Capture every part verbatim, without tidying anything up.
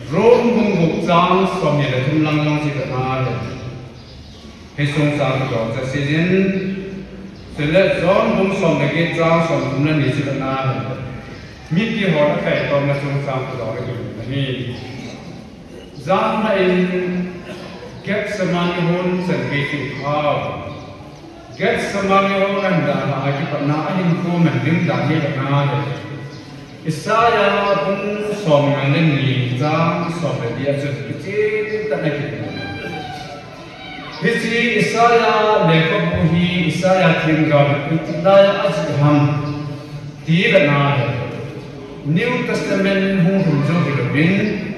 rôm bung bục trang xóm nhà thum lăng lăng chỉ cả na hết sông sang đóจะเสียนเสร็จแล้วรôm bung xómในเกจtrang xóm thumนั่นนี่chỉ cả naมีกี่หัวนักแข่งตอนมาสงสารตัวเราอยู่นี่จางให้เก็บสมาธิหุ่นสังเกตข้าวเก็บสมาธิหุ่นอันดาราที่ปนาอินโฟมันดึงดานี่ปนาเลยอิสายาบุญสมงานนี้จางสมเดียจุดที่ตั้งแต่กินฮิจิอิสายาเด็กบุฮีอิสายาทิ้งกับอิตลายอัจฉริยที่ปนาเลย New Testament hung hung jo hilobin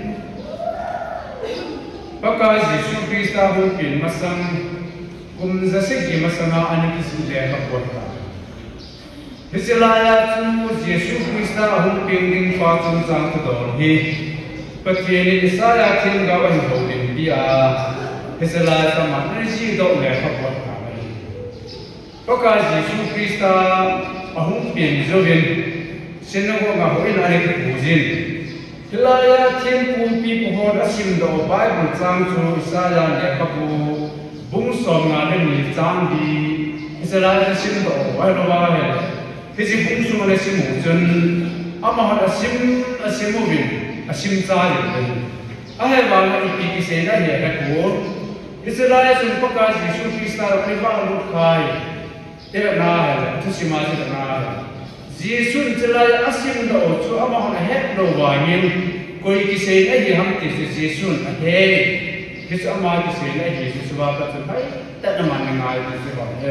pakai Yesus Kristus hung pin masang kum zaseki masanga ani kisule kapota Hisilaya chu Yesus Kristus hung pin ding fa chung chang tu don hi pathiani Isaya thing ga wan hodin bia Hisilaya sama nisi do le kapota pakai Yesus Kristus hung pin jo bin Sinago nga ho in ani bujin hilaya thim kum pi pohor asim do bible chang chu Isaya ne kapu bung som nga ne ni chang di Isaya sim do wai lo wa he hiji bung su ne sim chun ama ha asim asim bin asim cha le a he wa na pi ki se na he ka ko Isaya sun paka Jesu Krista ri ba lu khai e na he tu sima ji na Yesus celaya asim do chu ama hona het do wangin koi ki sei na hi ham ti Yesus a he his ama ki sei na Yesus wa ka chu bai ta na man ngai ti se ba he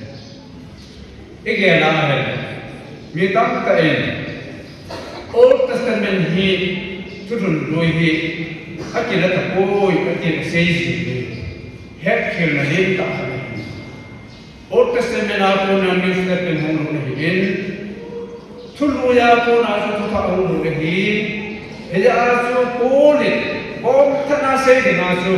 ege na he mi tam ka en Old Testament hi tu run loi hi akira ta koi akira sei ji het khil na lim ta Old Testament a ko na New Testament hong na hi en Tuluya ko na so to ka ulu hi heja so pole bom thana se de na so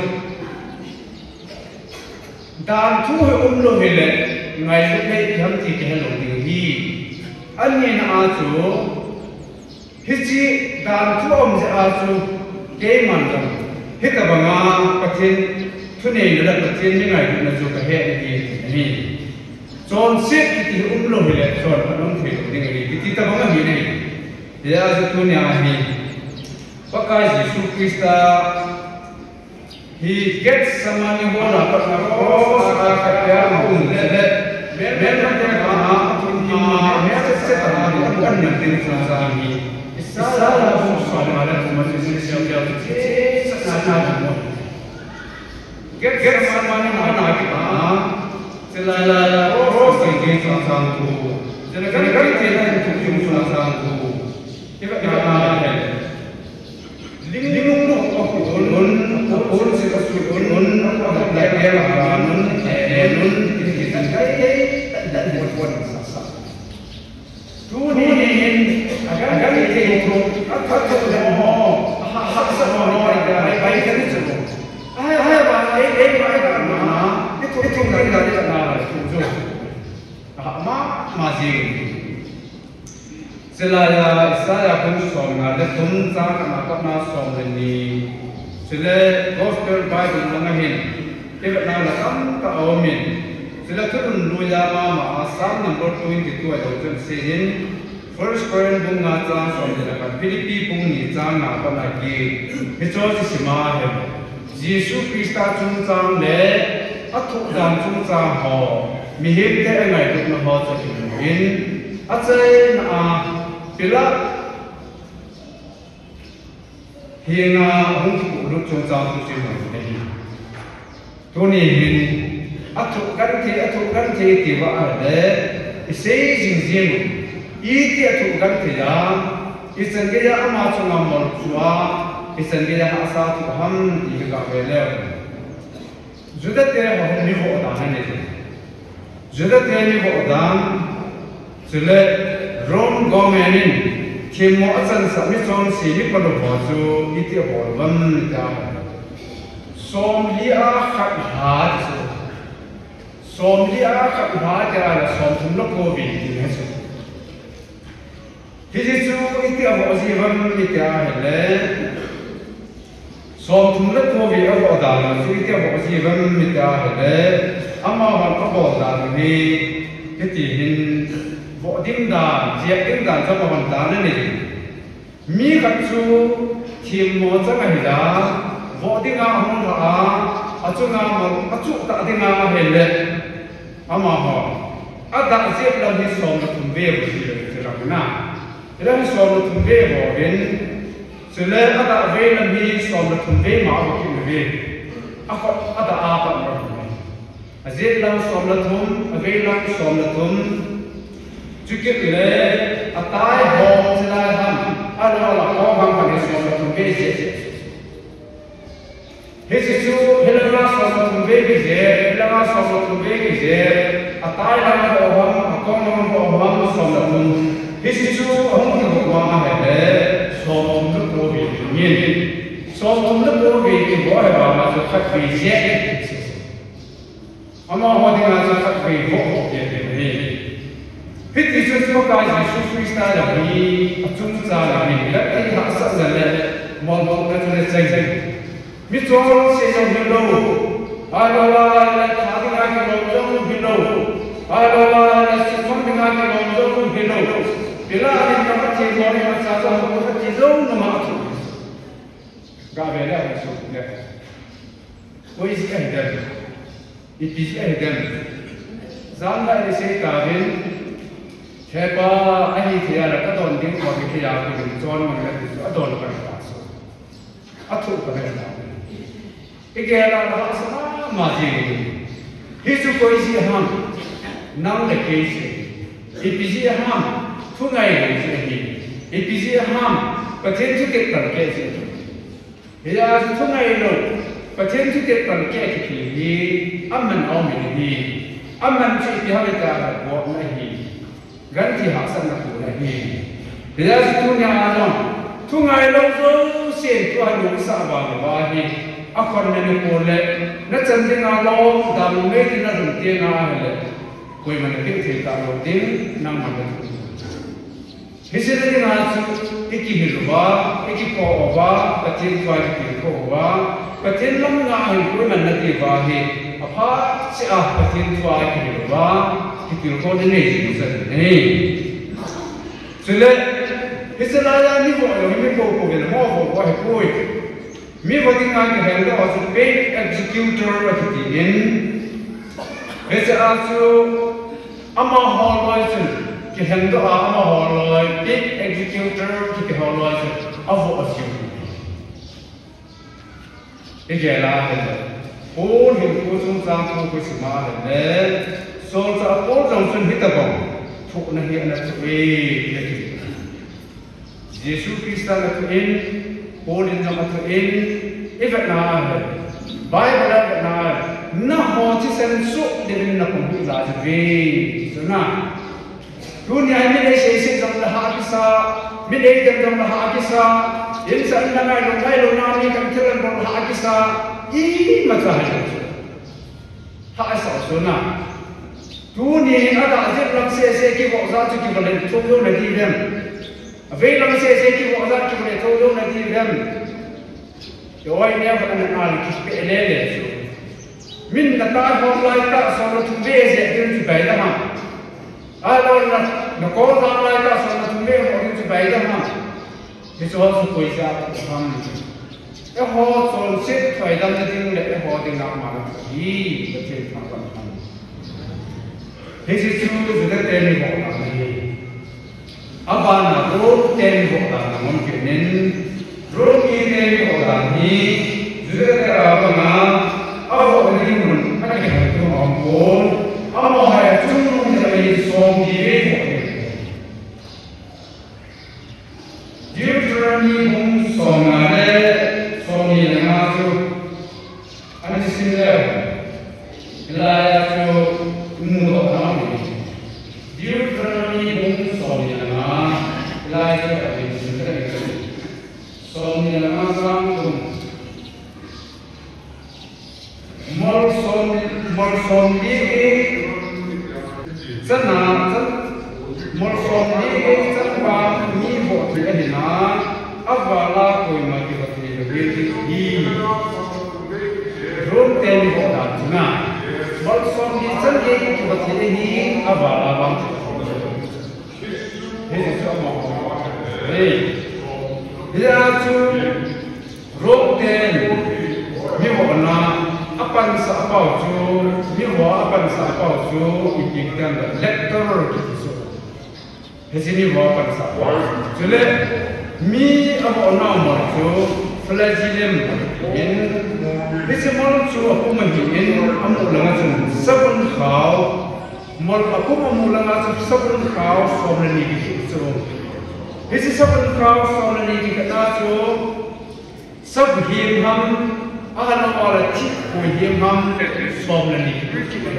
dan thu he um lo hele ngai lu kai tham ti ke lo ding hi anni na a so hichi dan thu om je a so ke man dam he ka banga pathin thune la pathin ni ngai na so ka he ni ni John sit ti um lo hele John anong thi ding ni ti ta banga ni nei ya zu tu nya hi pakai Yesus Kristus he gets samani hona pa na cross ka ka ya um le le ben ma te ka na tu ki ma me se se ta na ni an ni tin sa sa ni isa la bu sa ma la tu ma se se se ya ti sa na na get get samani hona ki ta Sila la la oh sing ke sang sang tu. Jadi kan kan kita itu cuma sang sang tu. Kita kita ada. Ling ling lu aku ulun ulun sih kasu ulun aku lagi dia lah ulun ulun kita kita tak buat buat sasa. Tu ni agar agar kita itu aku tu oh hak semua orang ada baik kan itu. Ah ah baik baik baik mana. Itu itu nggak ada na tu ma masih selaya saya pun som ada tum sang nak na som ni sele gospel bible mengahin tidak na lakam ka amin sele turun luya mama asam number twenty-two ada tu sehin first Corinthians bunga cha som dia kan Filipi bung ni cha na pa lagi itu si ma he Yesus Kristus chung chang le athuk dan chung cha ho mi him te ngai duk na ho cha in a chai na pila hinga hung ku lu chung cha tu chi ma ni to ni hin athuk kan ti athuk kan ti ti wa a le sei jing jing i ti athuk kan ti ya i chen ge ya ama chung ma mol chua i chen ge ya asa tu ham ti ka ve le Juda te ho ni ho da na ni Juda te ni ho da sele rom gomenin thimo achan sa mi chon si ni pa lo ho chu iti ho wan ta som li a khat ha som li a khat ha ta la som thum lo ko bi ni ne chu hi ji chu iti ho ji wan ni ta le som thum la tho vi a bo da na si te bo si vam mi ta le ama han ka bo da ni ke ti hin bo dim da je dim da cha bo han da na ni mi ka chu thim mo cha ga hi da bo ding a hon ra a a chu nga mo a chu ta ding a he le ama ho a da je la ni som la thum ve bo si le ra na ra ni som la thum ve bo bin sila ada avail mi som la thum ve ma bo ki ve a ko ada a pa ma azil la som la thum avail la som la thum chu ke le atai ho sila ham ala la ko ham ka ni som la thum ve je he se chu helanga som la thum ve ge je helanga som la thum ve ge je atai la ko ham ko ma ko ham som la thum he se chu hong ki ko ma ha he som la ko vi ni som la ko vi ki bo ha ba ma so khat vi je ama ho di na so khat vi bo je ni hit is so ka ji su su sta la ni chung cha la ni la ai ha sa la le mo mo na le chai chai mi cho se so ni lo ala la la tha di na ki lo jong bi lo ala la la se phong di na ki lo jong bi lo bila ni na ma chi mo ni ma sa sa mo ka chi zo no ma chu ga be la so ne ko is ka da it is ka da zan la se ka bin Heba ahi thia la ka don ding ko ki thia ki chon ma la ki a don ka ta so a thu ka la ta e ke la la sa ma ji hi su ko isi ham nang le ke se e pi ji ham thu ngai le se hi e pi ji ham pa chen chu ke ta ke se he ya thu ngai lo pa chen chu ke ta ke ki hi amman au mi hi amman chi pi ha le ta bo na hi ganti haksan na pula hi bila tu nya no tu ngai lo zo se tu ha lu sa ba ba hi akon ne ni ko le na chan de na lo da lu me ti na ru te na le koi man ke the ta lo tin na ma de hi se de na chu iki hi lu ba iki ko ba pa tin twa ki ko ba pa tin lam na hi koi man na ti ba hi apha se a pa tin twa ki lu ba ki ko de ne ji sa ne sele hisala ya ni bo lo mi ko ko le mo bo bo he ko mi bo ding ang he lo as paid executor at the in hesa asu ama ho lo chen ki hen do ama ho lo paid executor ki ki ho lo chen avo asu e ge la he ko ni ko sung sang ko ko si ma le so sa ko jong sun hit ko thu na hi na chu e le ki Yesu Krista na tu in Paul in jong tu in evat na Bible na na na ho chi sen su de na ko hu za ji ve so na dunia mi le se se jong la ha ki sa mi le jong la ha ki sa in sa na ngai lo ngai lo na ni kam thel lo ha ki sa i ma cha ha ha sa so na tu ni ada je lam se se ki bo za chu ki bo le chu yo na di dem ave lam se se ki bo za ki bo le chu yo na di dem yo ai ne ba na na ki pe le le so min na ta ho lai ta so na tu ve se tin chu bai da ma a lo na na ko ta lai ta so na tu ve ho tin chu bai da ma ni so so ko isa ta ham e ho so se thai dam na tin le ho tin na ma na hi ba che ta ba This is true to the ten bottom. Abana ro ten bottom mungkin nen ro ni ten bottom ni juga terabana awak ni pun ada yang tu ampun awak hai cung dari song kiri bottom. Deuteronomy hong song ada song ni nama tu ada sini lah tu mudah nama Deuteronomy hong song ni nama lai tu ada sini song ni nama sang tu mal song mal song ni sana mal song ni sana ni bo tu ni na avala koi ma ki ba ni ni tên họ đã chúng ta một số đi chân đi cái vật thế này à bà là bằng thế thì cho mọi người đây bây giờ chú rốt tên như họ là apan sa bảo chú như họ apan sa bảo chú ý kiến là lector thế thì như họ apan sa bảo chú lệ mi abo na mo chú flagellum in visible chú aku menjin amu langa chú sabun khao mol aku amu langa chú sabun khao sobre ni ki chú hisi sabun khao sobre ni ki kata chú sab him ham ahana wala chi ko him ham sobre ni ki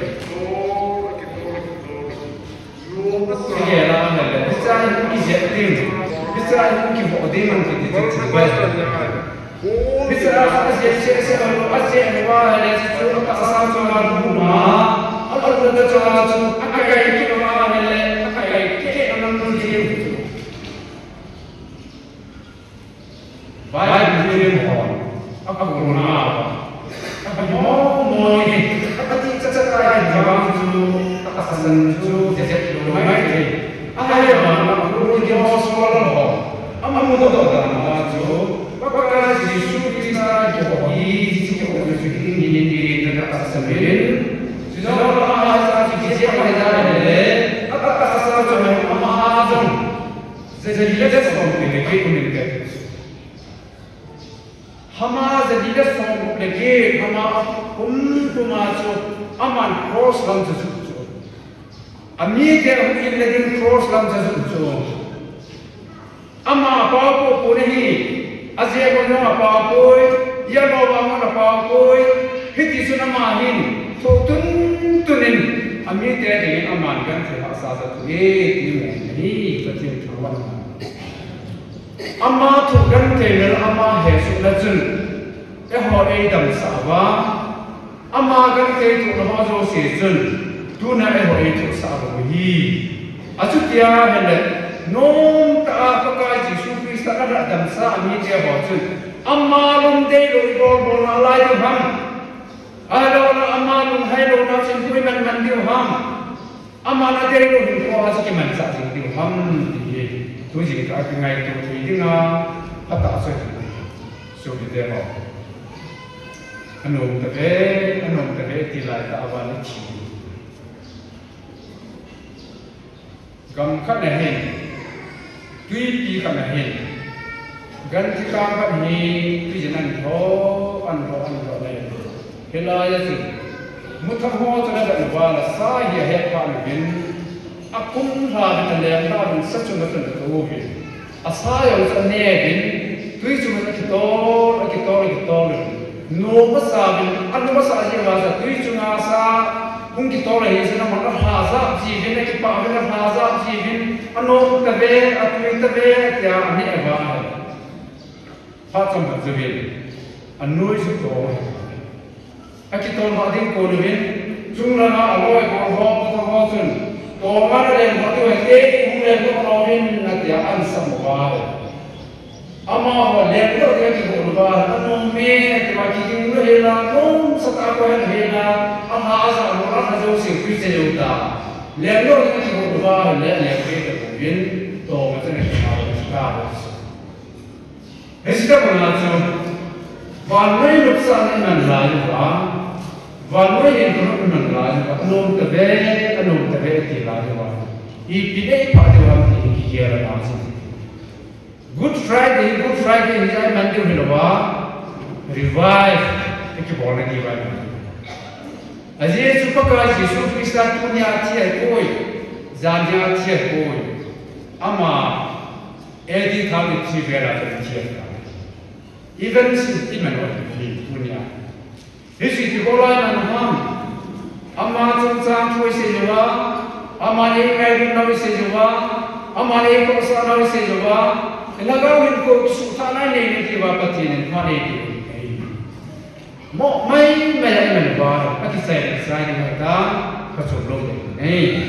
Sige la na le bisa ni je ting bisa ni ki bo de man ki ti ti ba bisa aje se se no aje ni wa le su ka sa so ma bu ma al ko da cha chu akai ki ma le akai ki anam nu ji ba ni ni mo aka ko na aka mo mo ni aka ti cha cha ka ni ba chu aka san chu je je lu mai ni ai ma na ko ni mo so lo ama mo do da na chu Baka Yesus kita jadi kita harus ini ini dengan asamin. Sudah bahasa kita ada le. Apa asal zaman Amazon. Jadi kita semua lagi unik. Hama jadi kita semua lagi hama untuk masuk aman cross dalam sesuatu. Ami dia mungkin lagi cross dalam sesuatu. Ama apa apa pun ini. Asia ko na pa koi ya no ba mo na pa koi hiti su na ma hin so tun tunin ami te de aman kan se ha sa sa tu e ti mo ni ka ti thwan amma thu kan te na amma he su na chun e ho e dam sa wa amma kan te thu na ho so se chun tu na e ho e thu sa wa hi achu tia hele nom ta ka ka ji su Kita ada dalam sah ni dia bocor. Amalum deh lo ibor bor alai tu ham. Ada orang amalum hai lo nak sendiri man man dia ham. Amal deh lo ni kau asyik man sah sendiri ham. Dia tu jadi tak kengai tu tu dia apa tak sah. So dia bor. Anu tapi anu tapi tilai tak awal ni. Gam kan nih. Tui pi kan nih. Ganti kamar ni tujuan ho anho anho le. Helaya tu, mutah ho tu ada dua sah ya hek pamin. Akum hal tu le hal satu macam tu bin. Asal yang tu ni bin, tujuan kita kita kita kita. No masa bin, anu masa aja masa tujuan asa. Kung kita lagi sana mana hazab jibin, kita pamin hazab jibin. Anu tabe, atu tabe, tiada ni apa. Phát trong vật dự viện, anh nuôi giúp tổ. Anh chỉ tôn họ tiếng cổ được viên, chúng là nó ở ngôi cổ họ, cổ họ xuân. Tổ mà nó lên họ tiêu hành tế, cũng lên cổ họ viên là tiểu ăn sẵn một bà. Amma họ lên cổ tiêu hành cổ bà, anh nông mê, thì bà chỉ kinh nó hề là, nông sát ác của hắn hề là, anh hạ giả một rắc là dấu sinh quý chế dấu ta. Lên cổ tiêu hành cổ bà, lên lên kế được cổ viên, tổ mà chân này cổ bà là chúng ta. Hesita mengacu, value nuksan ini menlayu kan, value yang turun menlayu kan, anum tebe, anum tebe tilayu kan. Ipide pada orang ini kira macam. Good Friday, Good Friday ini saya mandu hilawa, revive, itu boleh revive. Aziz supaya Yesus Kristus punya tiada koi, jangan tiada koi, ama edi kali tiada tiada. Even si iman wajib punya. Hisi di bola manham, amma tentang kue sejawa, amma ini kaya nabi sejawa, amma ini kosa nabi sejawa. Enakau hinku sultana ini ni tiba patin mana itu. Mo mai mai mai bar, aki saya saya ni kata kacau ni.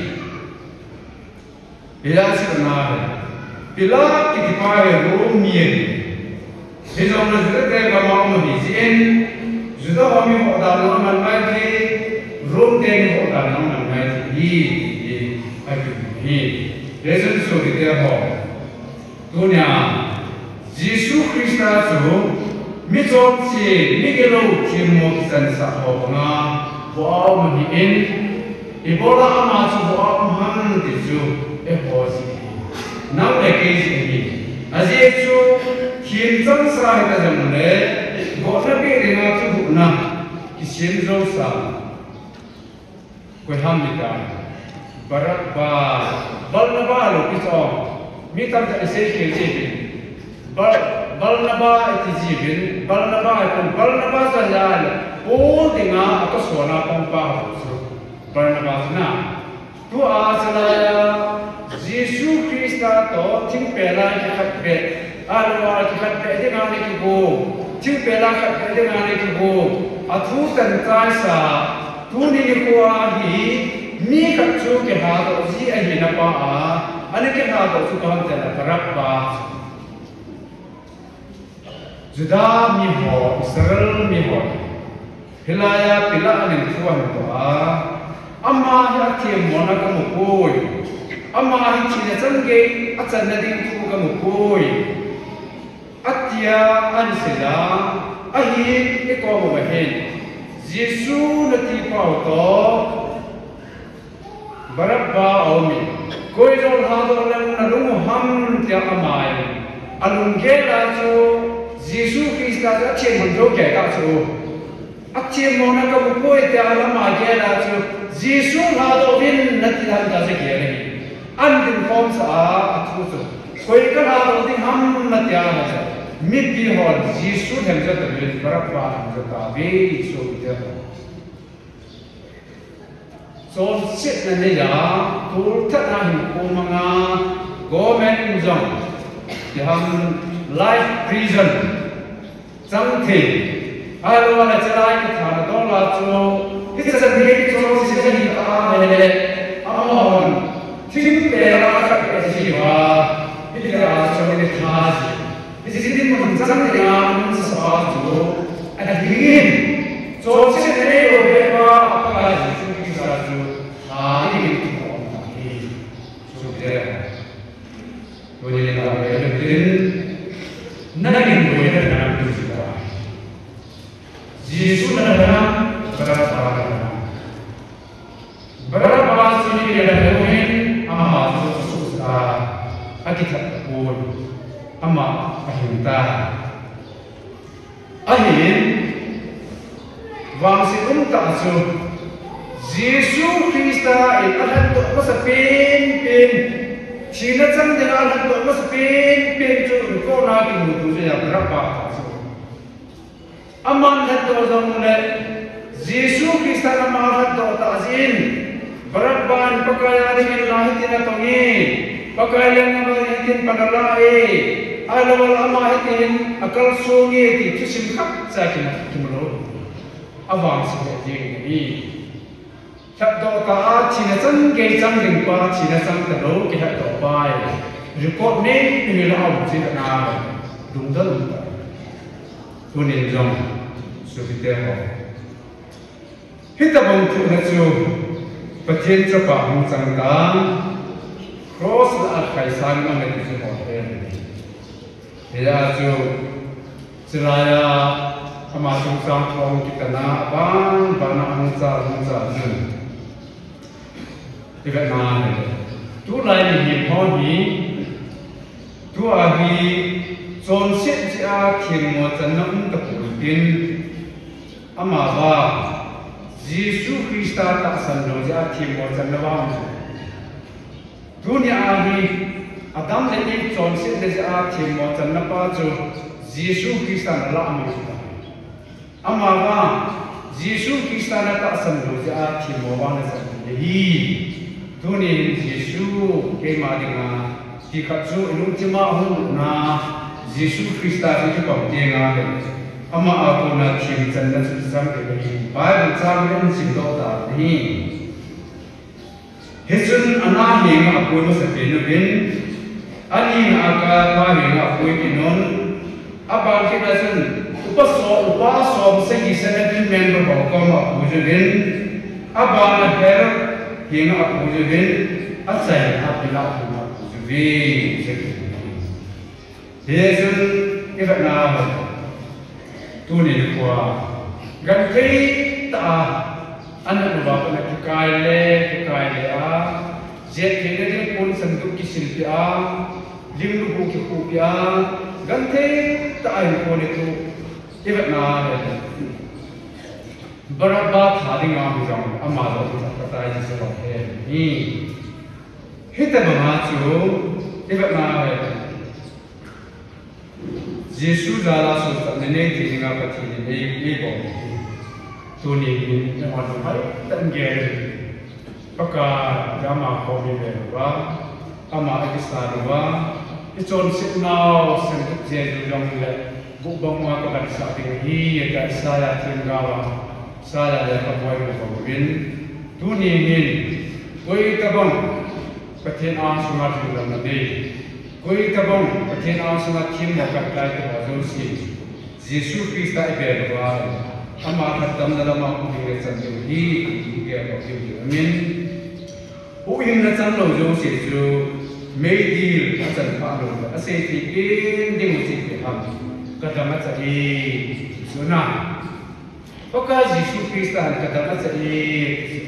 Bila sebenarnya, bila kita pakai rumien. His own is the day of our money. In Juda kami mau dalam mana ini, Rom deng mau dalam mana ini, ini ini. Yesus sudah dia dunia, Yesus Kristus itu, misalnya si Miguel Timo kita sahobna, bawa mungkin, ibola amat bawa mungkin itu, eh bosi, nam lagi ini, aja itu kian sah kita jamune, bawa nabi dengan tu na, kian jauh sah, kau hamilkan. Berapa balnaba lo kita minta tak esok kerja bal balnaba itu jibin balnaba itu balnaba saja oh dengar atau suara pompa balnaba na tu asalnya Yesus Kristus to timpela kita bet alwa kita bet dengan itu timpela kita dengan itu atu tanpa sa tu ni kuahi mi kacau ke hal itu aja napa ah, ane ke hal itu kaham jalan berapa? Juda mi ho, Israel mi ho, hilaya pila ane tuan doa, amma hati mona kamu koi, amma hati cina cengke, acan nadi tu kamu koi, atia ane sedang, ahi ekor bahen, Yesus nanti pau to. Berapa awam? Koi jauh hadu orang nalung ham tiap amai. Alung gela tu Yesus Kristus aceh menjauh gela tu. Aceh mana kamu koi tiap alam gela tu Yesus hadu bin nanti dah dah gela. Andin form sah tu tu. Koi kan hadu bin ham nanti alam tu. Mimpi hal Yesus hendak terjadi berapa hendak tapi itu dia. So sit na niya tulta na himpo mga government jong yang life prison jangte alo na chalai ki thana do la cho hit sa ni cho si sa ni a ne amon tim pe ra ka pe si wa hit ya cho ni tha si si din mo jang ni a mun sa sa jo a din so sit ne ro pe ba ka ji Ah, ini itu orang ini sudah. Boleh nak berjaya, nak ingin berjaya dalam hidup kita. Yesus adalah berapa berapa sini dia dalam amat susah, akibat pun amat ahinta. Ahin, wangsi unta so. Yesus Kristus akan tu masa pen pen, cina cang dengan akan tu masa pen pen tu kau nak ibu tu saya berapa? Aman dah tu zaman le, Yesus Kristus aman dah tu tazin, berapa pakaian dengan lahir tina tongi, pakaian yang lahir panalai, alawal amah itin akal sungi itu simkat sahaja kimlo, awang seperti ini. Hạt đậu cá chỉ là chân cây chân đỉnh qua chỉ là chân tờ đấu cái hạt đậu bài rồi cột nét người lao chỉ là nào đúng rất đúng tôi nên dùng sự việc thế nào hết tập ông phụ là chú phát triển cho bà ông sang đàn cross là khai sáng năm nay chú họ thế thế là chú chỉ là ama sung sang phong kita na bang bana angsa angsa nun Tidak mana, tu lain ni pun ni, tu ahi zon set dia kirim wajan nak terputin, amaba Yesus Kristus tak sandung dia kirim wajan lawang. Dunia ahi Adam lagi zon set dia kirim wajan apa tu Yesus Kristus nak amal kita. Amaba Yesus Kristus tak sandung dia kirim wajan lagi. Tunin Yesus kema dengan dikatsu iluntima hu na Yesus Kristus itu pamdenga ama aku na kim chanda susam ke ni Bible chang len sing do ta ni Hesun ana he ma aku no sa ben ben ani na aka ma he ma aku kinon aba ke dasun upaso upaso segi seventeen member ba ko ma pujulin aba her hinga pujulin asai apila ma pujuli segi yesun iba na tu ni kwa gan kai ta anak ba ko na kai le kai le a jet ke ne pun sanduk ki silpi a limlu bu ki ku ya gan kai ta ai ko ne tu iba na berapa hari ngam jam amal itu kata Yesus orang ini kita mengacu iba na Yesus adalah sultan nenek di tengah peti ini ibu tu ni ni orang hari tengger pakai jama kau berwa ama ekstara berwa itu signal sentuh jadi orang le bukbang apa kan saat ini ya saya tinggal saya ada kawan kawan tu ni ni koi tabang peti ang sungat dalam nanti koi tabang peti ang sungat tim makan kaya tu ada usi Yesus Kristus ibadah berwa ama khatam dalam aku dengan sendiri ini dia berfirman amin uin nacang lo jauh seju medir nacang pak lo asyik tikin dengan tikin ham kata macam ini sunah Pokok Yesus Kristus kata macam ini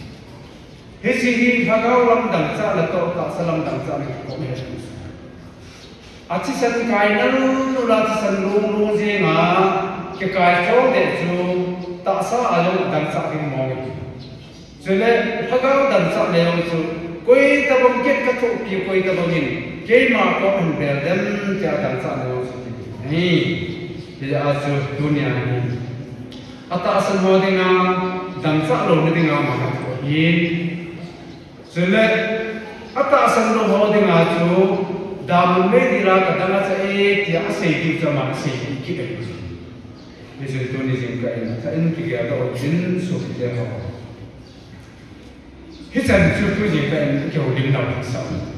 hisi hagau lam dangsa leto tak salam dangsa ni kau Yesus aci san kainan ulat san lung lung jenga ke kai chong de chu ta sa alo dangsa ki mong jele hagau dangsa le chu koi tabam ket ka thu pi koi tabangin ke ma ko an bel dem ja dangsa le chu ni dia asu dunia ni ata asal mo dinga dangsa lo ni dinga ma ko yin jele ata asal lo ho dinga chu damun me dira ka danga cha e tia se ti cha ma se ki ki be Yesus tu ni jing ka ina ta in ki ga do jin so ki ho hisan chu tu jing ka in ki ho lim na sa